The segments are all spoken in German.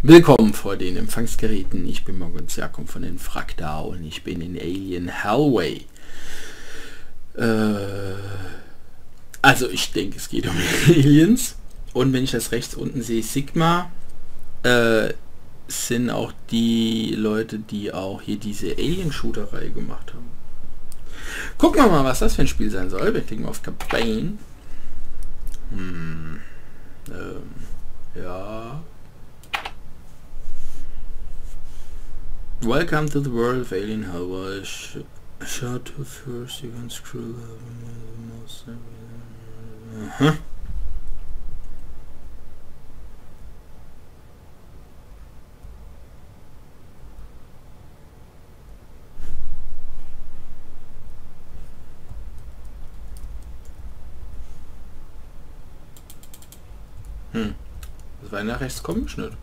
Willkommen vor den Empfangsgeräten. Ich bin Moritz Jakob von den Frakta und ich bin in Alien Hellway. Also ich denke, es geht um Aliens. Und wenn ich das rechts unten sehe, Sigma, sind auch die Leute, die auch hier diese Alien-Shooter-Reihe gemacht haben. Gucken wir mal, was das für ein Spiel sein soll. Wir klicken auf Campaign. Ja. Welcome to the world of Alien Hellway. Shot to first, you can screw up. Das war nach rechts komisch, nicht?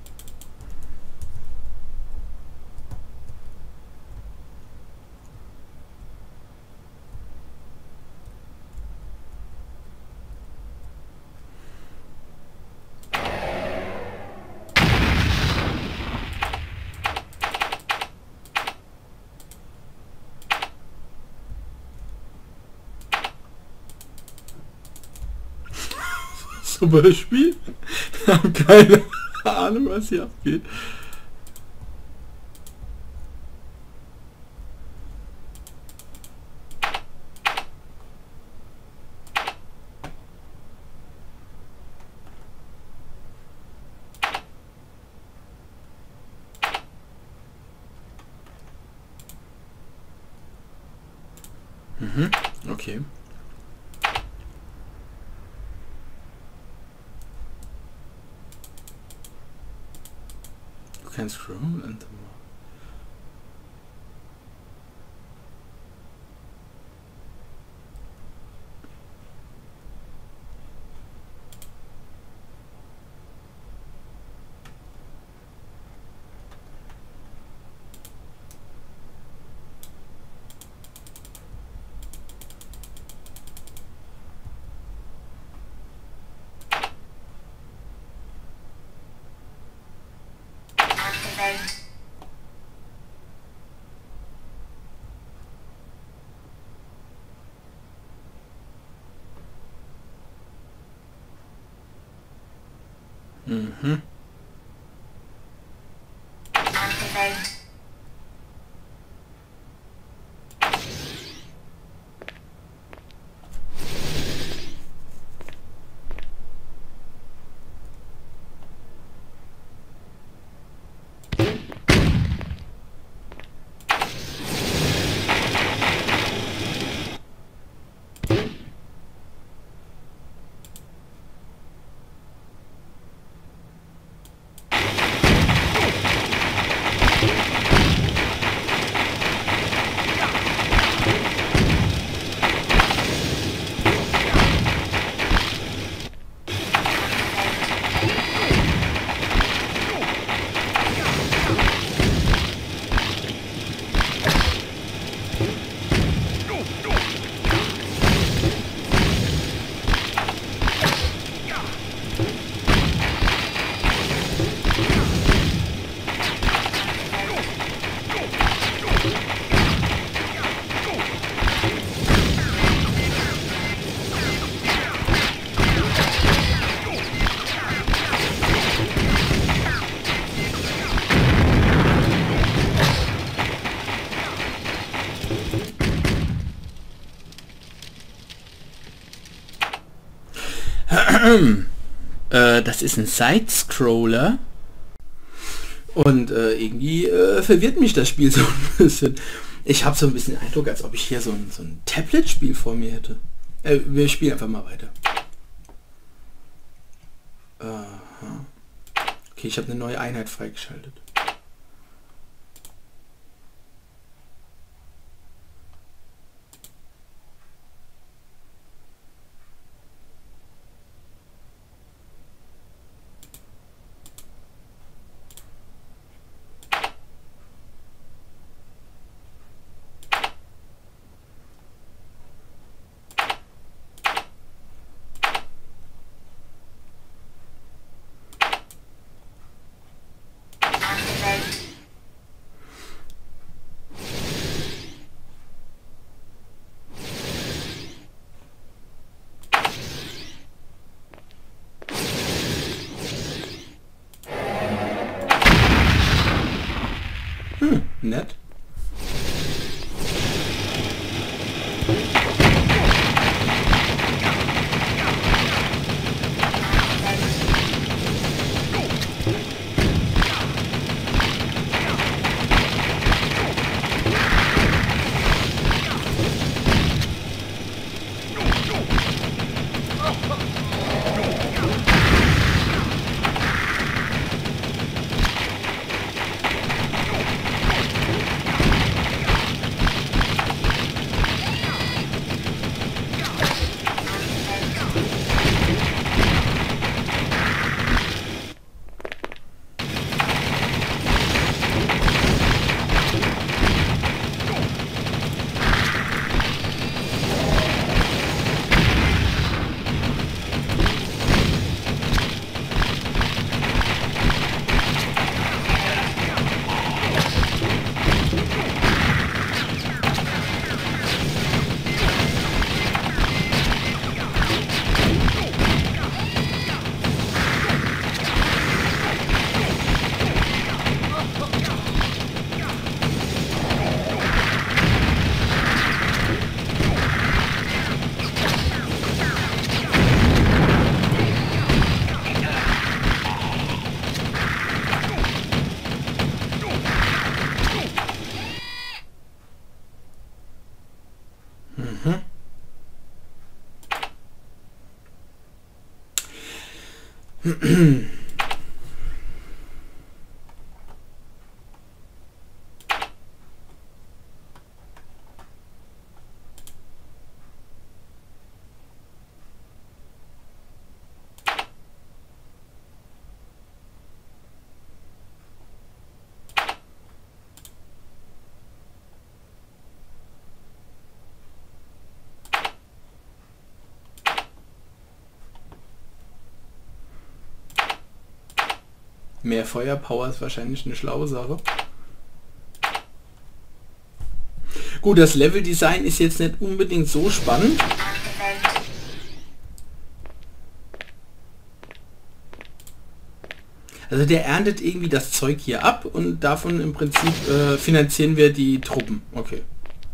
Super Spiel. Ich habe keine Ahnung, was hier abgeht. Okay. You can scroll and das ist ein Side-Scroller und irgendwie verwirrt mich das Spiel so ein bisschen. Ich habe so ein bisschen den Eindruck, als ob ich hier so ein Tablet-Spiel vor mir hätte. Wir spielen einfach mal weiter. Okay, ich habe eine neue Einheit freigeschaltet. Nett. Mehr Feuerpower ist wahrscheinlich eine schlaue Sache. Gut, das Leveldesign ist jetzt nicht unbedingt so spannend. Also der erntet irgendwie das Zeug hier ab und davon im Prinzip finanzieren wir die Truppen. Okay.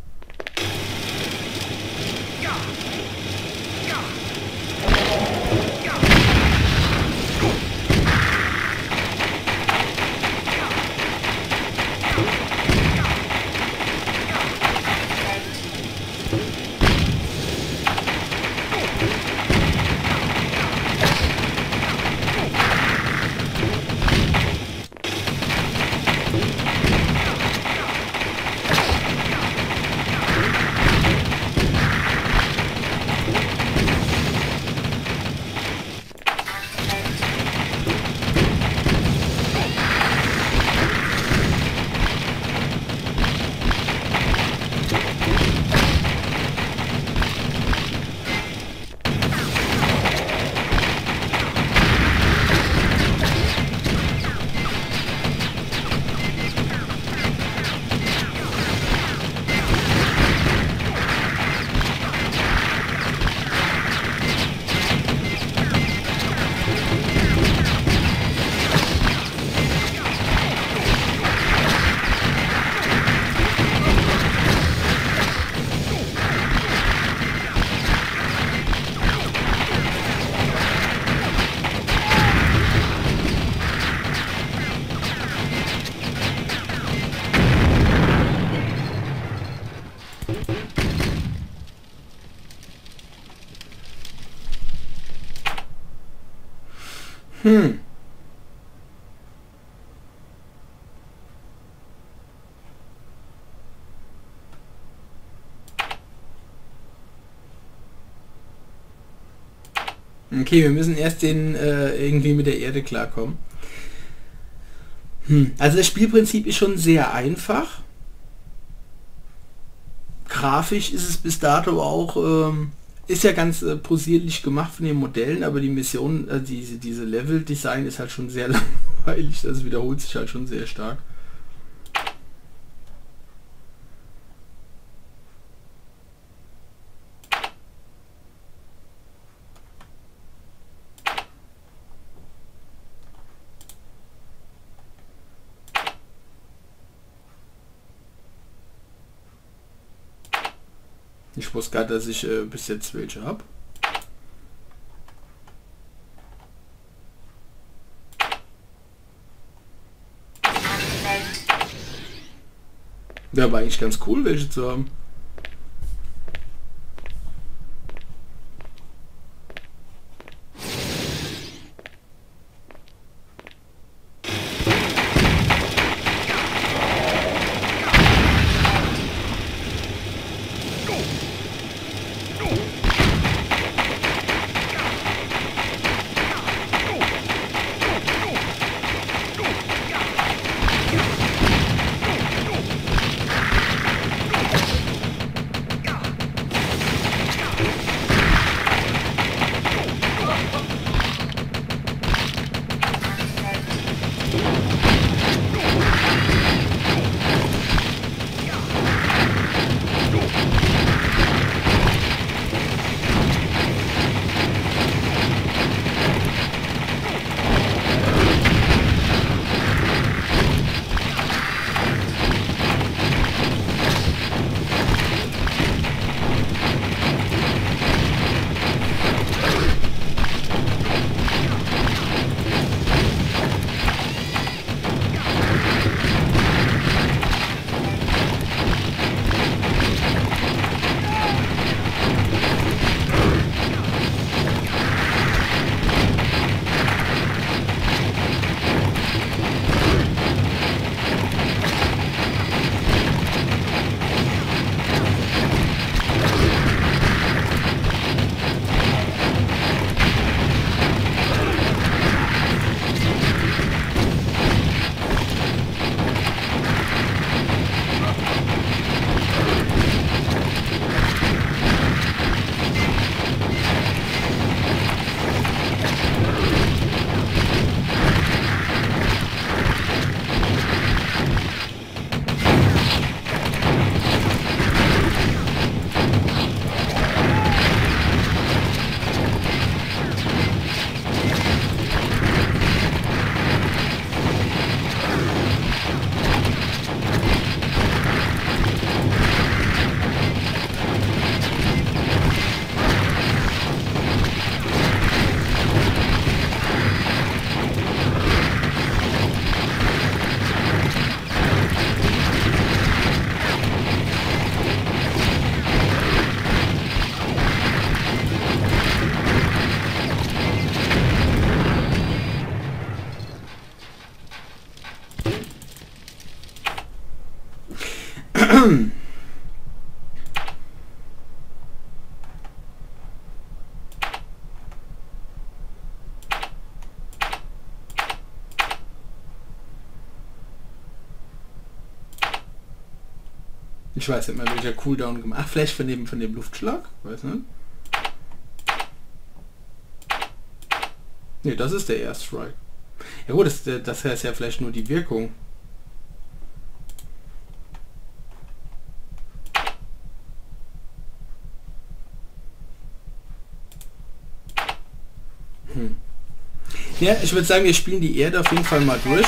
Okay, wir müssen erst irgendwie mit der Erde klarkommen. Also das Spielprinzip ist schon sehr einfach. Grafisch ist es bis dato auch, ist ja ganz posierlich gemacht von den Modellen, aber die Mission, diese Level-Design ist halt schon sehr langweilig, das wiederholt sich halt schon sehr stark. Ich wusste gar, dass ich bis jetzt welche habe. Wäre aber eigentlich ganz cool, welche zu haben. Ich weiß nicht mehr, welcher Cooldown gemacht. Ach, vielleicht von dem Luftschlag? Weiß nicht. Ne, das ist der Airstrike. Ja gut, das heißt ja vielleicht nur die Wirkung. Ja, ich würde sagen, wir spielen die Erde auf jeden Fall mal durch.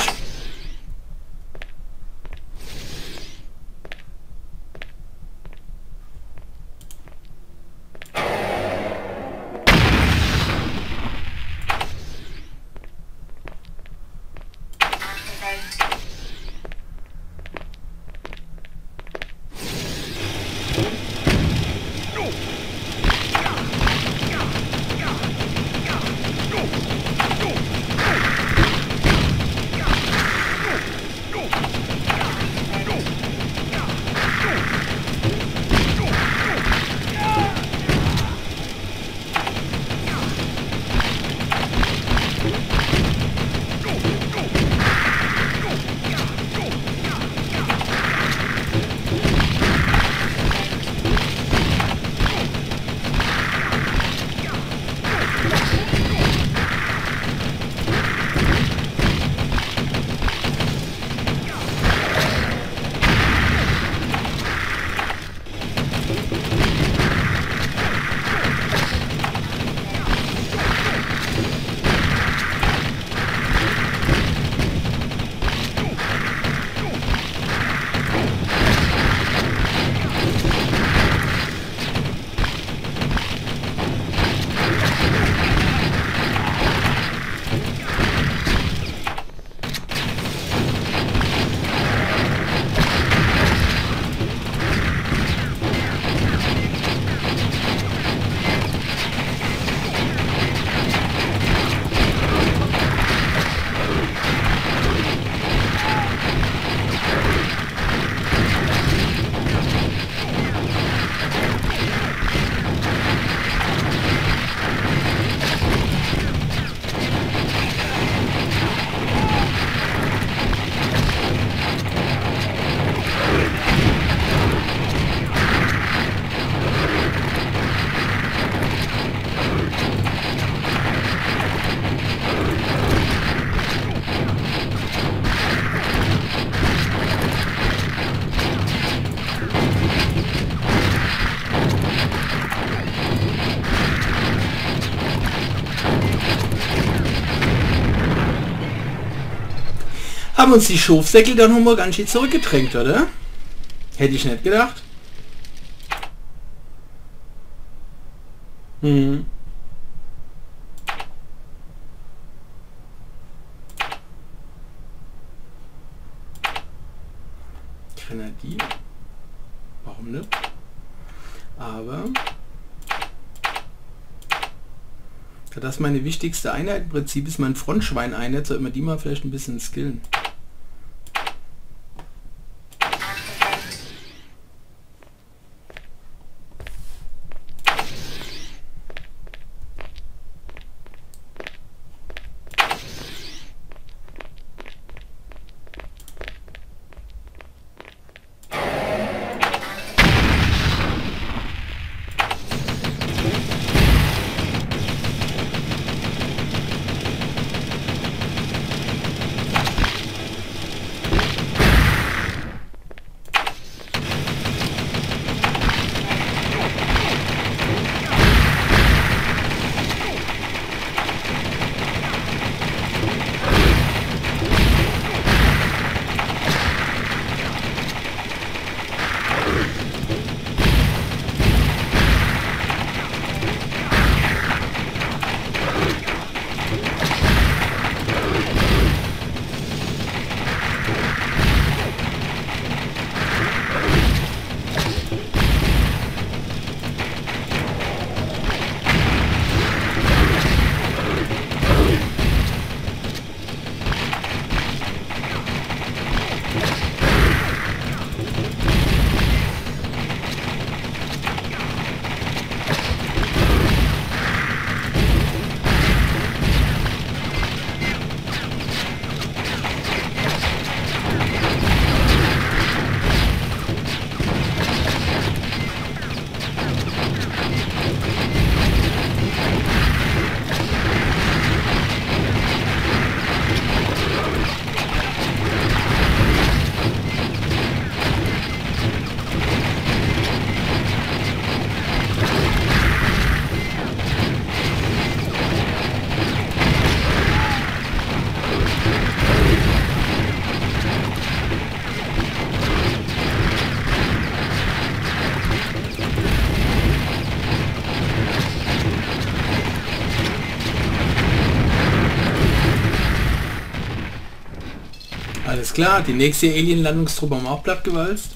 Haben uns die Schofsäckel dann nochmal ganz schön zurückgedrängt, oder? Hätte ich nicht gedacht. Hm. Grenadier. Warum nicht? Aber da das meine wichtigste Einheit im Prinzip ist, mein Frontschwein-Einheit, sollte man die mal vielleicht ein bisschen skillen. Alles klar, die nächste Alien-Landungstruppe haben wir auch plattgewalzt.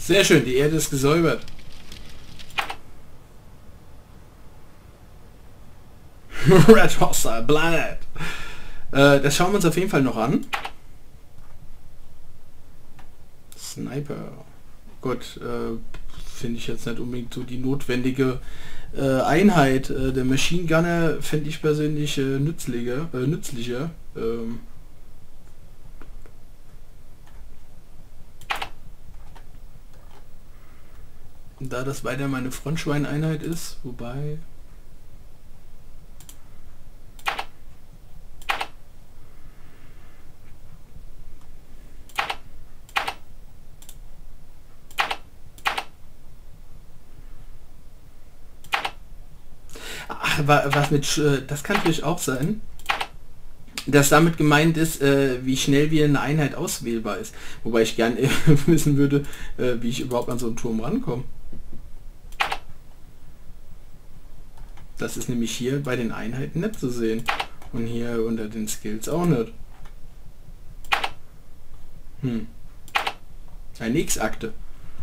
Sehr schön, die Erde ist gesäubert. Red Hossa Planet. Das schauen wir uns auf jeden Fall noch an. Sniper. Gut, finde ich jetzt nicht unbedingt so die notwendige Einheit. Der Machine Gunner fände ich persönlich nützlicher. Da das weiter meine Frontschwein-Einheit ist, wobei... Ach, was mit... das kann natürlich auch sein, dass damit gemeint ist, wie schnell wie eine Einheit auswählbar ist. Wobei ich gerne wissen würde, wie ich überhaupt an so einen Turm rankomme. Das ist nämlich hier bei den Einheiten nicht zu sehen. Und hier unter den Skills auch nicht. Eine X-Akte.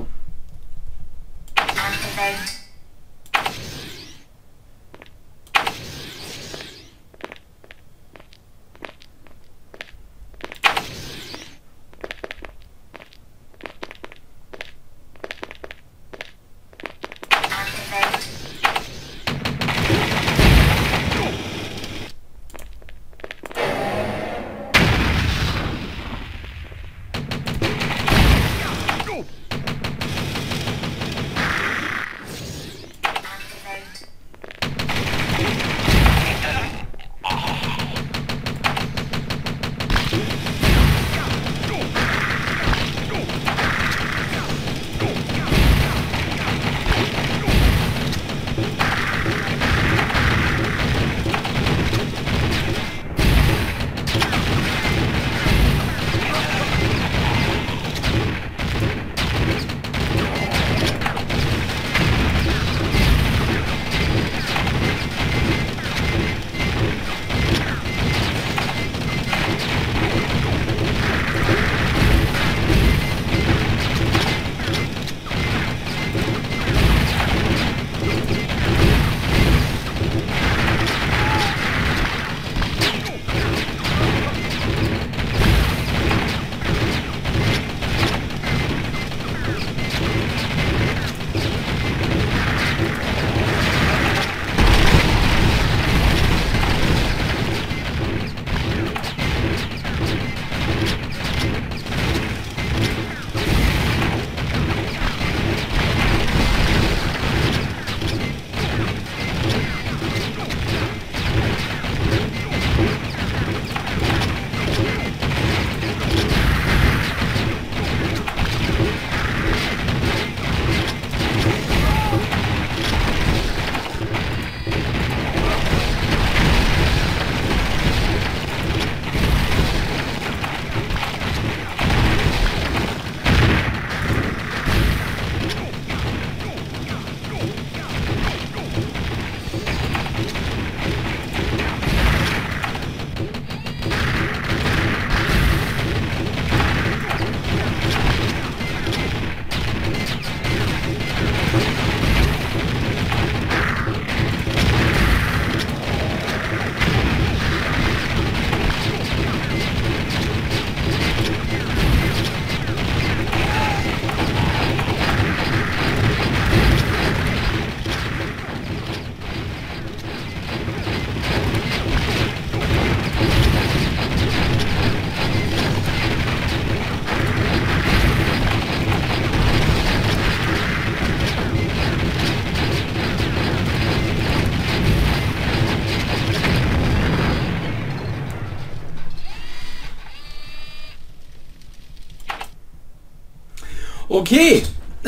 Okay.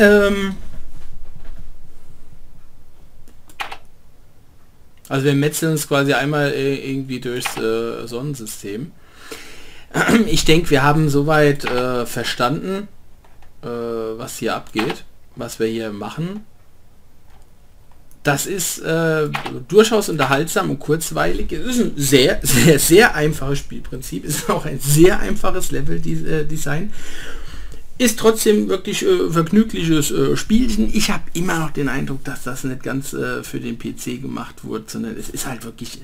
Also wir metzeln uns quasi einmal irgendwie durchs Sonnensystem. Ich denke, wir haben soweit verstanden, was hier abgeht, was wir hier machen. Das ist durchaus unterhaltsam und kurzweilig. Es ist ein sehr, sehr, sehr einfaches Spielprinzip. Es ist auch ein sehr einfaches Level-Design. Ist trotzdem wirklich vergnügliches Spielchen. Ich habe immer noch den Eindruck, dass das nicht ganz für den PC gemacht wurde, sondern es ist halt wirklich...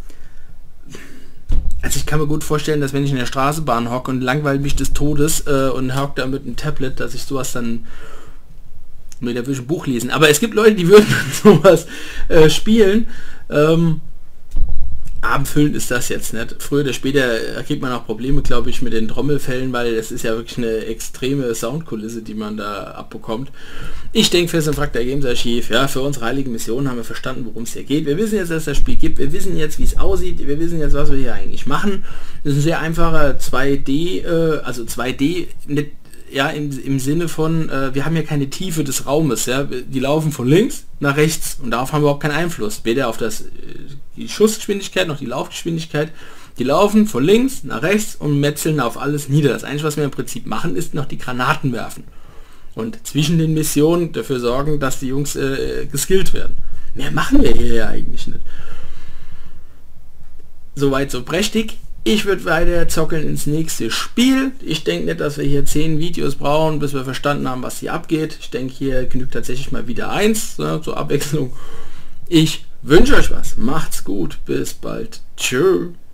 also ich kann mir gut vorstellen, dass wenn ich in der Straßenbahn hocke und langweile mich des Todes und hocke da mit einem Tablet, dass ich sowas dann... da würde ich ein Buch lesen. Aber es gibt Leute, die würden sowas spielen. Abendfüllend ist das jetzt nicht. Früher oder später kriegt man auch Probleme, glaube ich, mit den Trommelfällen, weil es ist ja wirklich eine extreme Soundkulisse, die man da abbekommt. Ich denke, für das Infraktor Games Archiv, ja, für unsere heilige Mission haben wir verstanden, worum es hier geht. Wir wissen jetzt, dass es das Spiel gibt. Wir wissen jetzt, wie es aussieht. Wir wissen jetzt, was wir hier eigentlich machen. Das ist ein sehr einfacher 2D, also 2D, nicht, ja, im Sinne von, wir haben ja keine Tiefe des Raumes, ja, die laufen von links nach rechts und darauf haben wir überhaupt keinen Einfluss, weder auf die Schussgeschwindigkeit noch die Laufgeschwindigkeit. Die laufen von links nach rechts und metzeln auf alles nieder. Das Einzige, was wir im Prinzip machen, ist noch die Granaten werfen und zwischen den Missionen dafür sorgen, dass die Jungs geskillt werden. Mehr machen wir hier ja eigentlich nicht. Soweit so prächtig. Ich würde weiter zockeln ins nächste Spiel. Ich denke nicht, dass wir hier 10 Videos brauchen, bis wir verstanden haben, was hier abgeht. Ich denke, hier genügt tatsächlich mal wieder eins, ne, zur Abwechslung. Ich wünsche euch was. Macht's gut. Bis bald. Tschö.